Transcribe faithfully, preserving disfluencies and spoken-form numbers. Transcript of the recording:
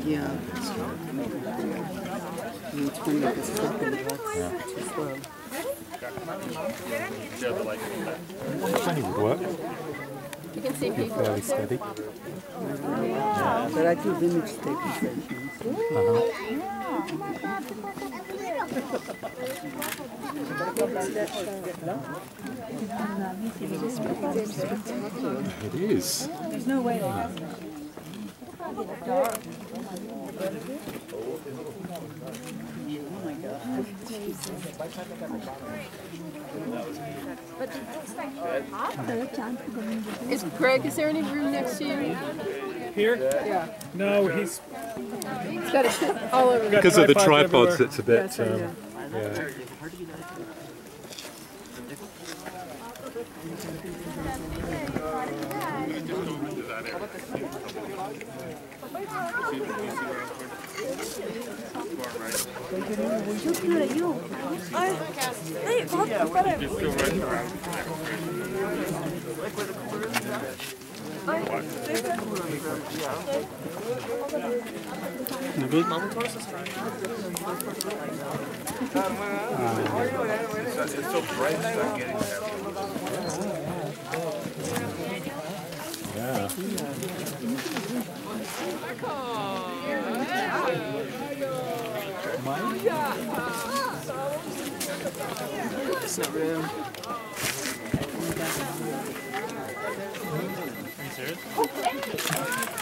Yeah. And it's funny because it's not going to walk too slow. Funny would work. You can see people. Fairly steady. Yeah. But I do image taking sessions. Uh-huh. It is. There's no way they have Is Greg, is there any room next to you? Here? Yeah. No, he's He's got a shit all over the Because of the tripods, everywhere. it's a bit. Yes, I Um, know. yeah. Good? It's so bright, it's not getting Yeah. It's not real. Are you serious?